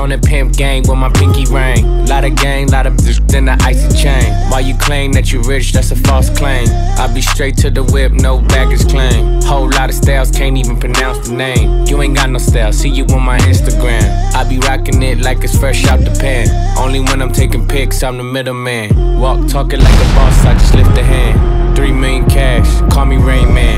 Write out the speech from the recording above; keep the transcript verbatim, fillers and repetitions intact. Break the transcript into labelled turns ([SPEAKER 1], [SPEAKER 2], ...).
[SPEAKER 1] on the pimp gang with my pinky ring. Lot of gang, lot of bitch, then the icy chain. While you claim that you rich, that's a false claim. I be straight to the whip, no baggage claim. Whole lot of styles, can't even pronounce the name. You ain't got no style, see you on my Instagram. I be rocking it like it's fresh out the pan. Only when I'm taking pics, I'm the middleman. Walk talking like a boss, I just lift a hand. Three million cash, call me Rain Man.